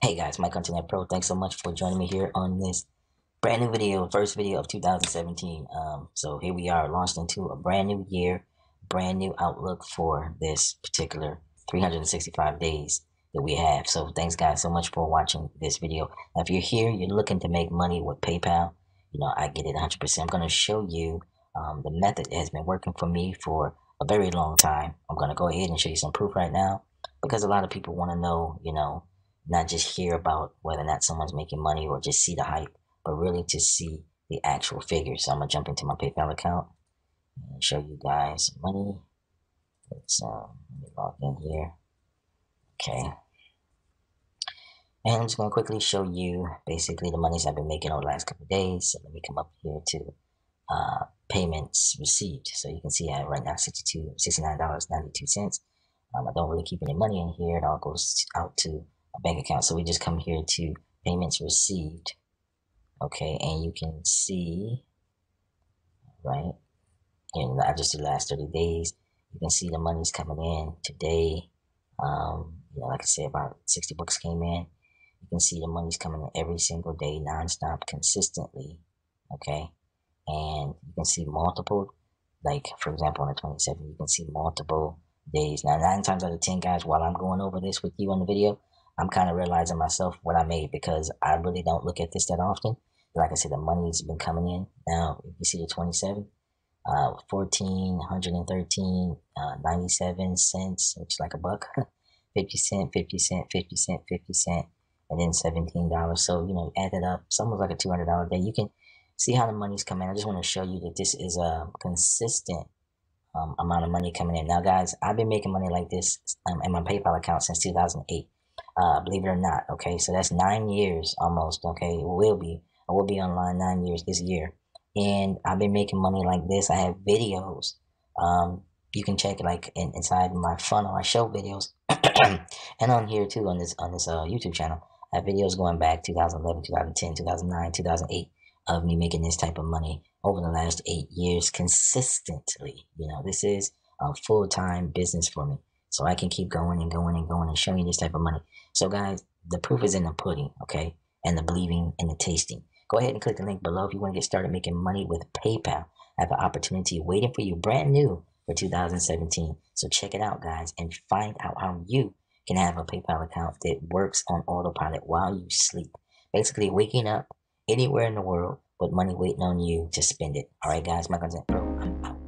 Hey guys, Mike Internet Pro. Thanks so much for joining me here on this brand new video, first video of 2017. So here we are, launched into a brand new year, brand new outlook for this particular 365 days that we have. So thanks guys so much for watching this video. Now, if you're here, you're looking to make money with PayPal, I get it 100%. I'm going to show you the method that has been working for me for a very long time. I'm going to go ahead and show you some proof right now because a lot of people want to know, not just hear about whether or not someone's making money or just see the hype, but really to see the actual figures. So I'm gonna jump into my PayPal account and show you guys money. Let me log in here. Okay. And I'm just gonna quickly show you basically the monies I've been making over the last couple of days. So let me come up here to payments received. So you can see I have right now $69.92. I don't really keep any money in here. It all goes out to a bank account. So we just come here to payments received. Okay, and you can see, right, and I just the last 30 days, you can see the money's coming in today. Like I said, about 60 bucks came in. You can see the money's coming in every single day, nonstop, consistently. Okay, and you can see multiple, like for example, on the 27th, you can see multiple days. Now, 9 times out of 10, guys, while I'm going over this with you on the video, I'm kind of realizing myself what I made because I really don't look at this that often. Like I said, the money's been coming in. Now, you see the 27th, 1,413, 97 cents, which is like a buck, 50 cent, 50 cent, 50 cent, 50 cent, and then $17. So, add it up, it's almost like a $200 day. You can see how the money's coming. I just want to show you that this is a consistent amount of money coming in. Now, guys, I've been making money like this in my PayPal account since 2008. Believe it or not. Okay, so that's 9 years almost. Okay, I will be online 9 years this year, and I've been making money like this. I have videos. You can check it like inside my funnel. I show videos, and on here too on this YouTube channel. I have videos going back 2011, 2010, 2009, 2008 of me making this type of money over the last 8 years consistently. This is a full-time business for me. So I can keep going and going and going and showing you this type of money. So guys, the proof is in the pudding, okay? And the believing and the tasting. Go ahead and click the link below if you want to get started making money with PayPal. I have an opportunity waiting for you brand new for 2017. So check it out, guys, and find out how you can have a PayPal account that works on autopilot while you sleep. Basically, waking up anywhere in the world with money waiting on you to spend it. All right, guys, my content pro, I'm out.